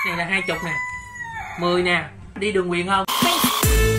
Này là 20 nè, 10 nè. Đi đường Quyền không?